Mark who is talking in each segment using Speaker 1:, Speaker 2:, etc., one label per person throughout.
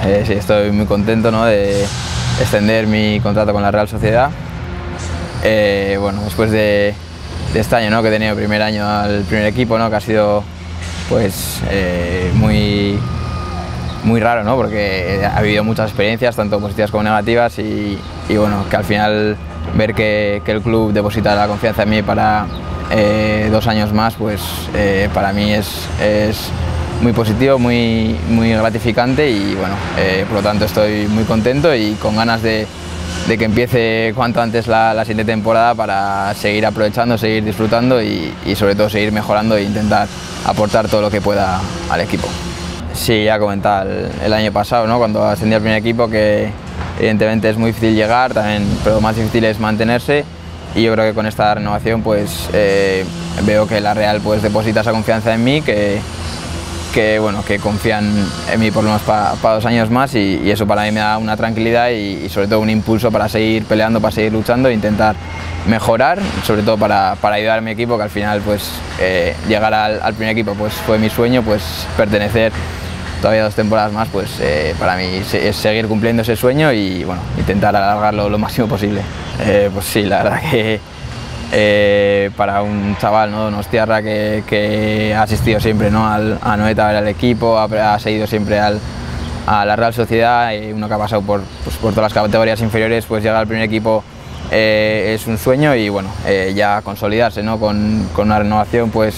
Speaker 1: sí, estoy muy contento, ¿no?, de extender mi contrato con la Real Sociedad. Bueno, después de este año, ¿no?, que he tenido el primer año al primer equipo, ¿no?, que ha sido pues muy raro, ¿no?, porque ha habido muchas experiencias, tanto positivas como negativas, y bueno, que al final ver que el club deposita la confianza en mí para 2 años más, pues para mí es muy positivo, muy gratificante, y bueno, por lo tanto estoy muy contento y con ganas de que empiece cuanto antes la siguiente temporada para seguir aprovechando, seguir disfrutando y sobre todo seguir mejorando e intentar aportar todo lo que pueda al equipo. Sí, ya comentaba el año pasado, ¿no?, cuando ascendí al primer equipo, que evidentemente es muy difícil llegar, también, pero lo más difícil es mantenerse, y yo creo que con esta renovación pues veo que la Real pues deposita esa confianza en mí, que confían en mí por lo menos para 2 años más, y eso para mí me da una tranquilidad y sobre todo un impulso para seguir peleando, para seguir luchando e intentar mejorar, sobre todo para ayudar a mi equipo, que al final pues llegar al primer equipo pues fue mi sueño, pues pertenecer todavía 2 temporadas más, pues para mí es seguir cumpliendo ese sueño y bueno, intentar alargarlo lo máximo posible. Pues sí, la verdad que para un chaval, ¿no?, donostiarra, que ha asistido siempre, ¿no?, a Noeta a ver al equipo, ha seguido siempre a la Real Sociedad, y uno que ha pasado por todas las categorías inferiores, pues llegar al primer equipo es un sueño, y bueno, ya consolidarse, ¿no?, con una renovación pues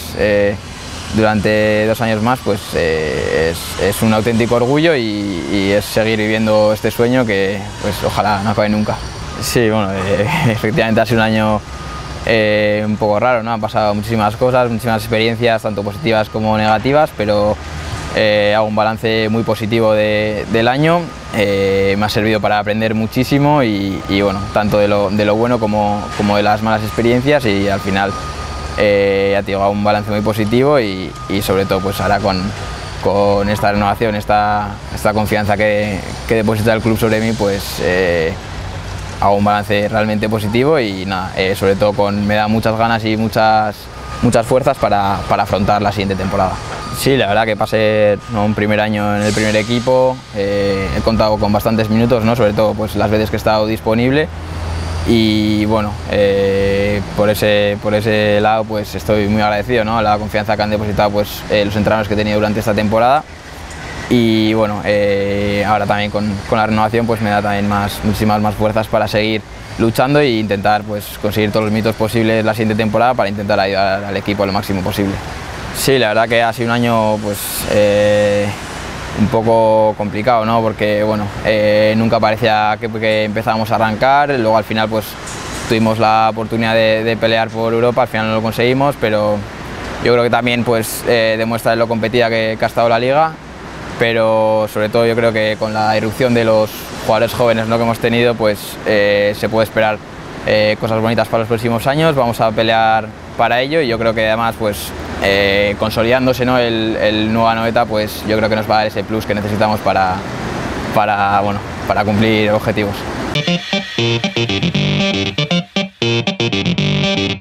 Speaker 1: durante 2 años más, pues es un auténtico orgullo, y es seguir viviendo este sueño que pues ojalá no acabe nunca. Sí, bueno, efectivamente ha sido un año un poco raro, ¿no? Han pasado muchísimas cosas, muchísimas experiencias, tanto positivas como negativas, pero hago un balance muy positivo del año. Me ha servido para aprender muchísimo y bueno, tanto de lo bueno como de las malas experiencias, y al final ya te digo, hago un balance muy positivo y sobre todo pues ahora con esta renovación, esta confianza que deposita el club sobre mí, pues hago un balance realmente positivo, y nada, sobre todo me da muchas ganas y muchas fuerzas para afrontar la siguiente temporada. Sí, la verdad que pasé, ¿no?, un primer año en el primer equipo, he contado con bastantes minutos, ¿no?, sobre todo pues las veces que he estado disponible, y bueno, por ese lado pues estoy muy agradecido, ¿no?, a la confianza que han depositado pues los entrenadores que he tenido durante esta temporada. Y bueno, ahora también con la renovación pues me da también muchísimas más fuerzas para seguir luchando e intentar pues conseguir todos los méritos posibles la siguiente temporada, para intentar ayudar al equipo lo máximo posible. Sí, la verdad que ha sido un año pues un poco complicado, ¿no?, porque bueno, nunca parecía que empezábamos a arrancar, luego al final pues tuvimos la oportunidad de pelear por Europa, al final no lo conseguimos, pero yo creo que también pues demuestra lo competida que ha estado la liga. Pero sobre todo yo creo que con la irrupción de los jugadores jóvenes, ¿no?, que hemos tenido, pues se puede esperar cosas bonitas para los próximos años. Vamos a pelear para ello, y yo creo que además pues consolidándose, ¿no?, el nuevo Anoeta, pues yo creo que nos va a dar ese plus que necesitamos para cumplir objetivos.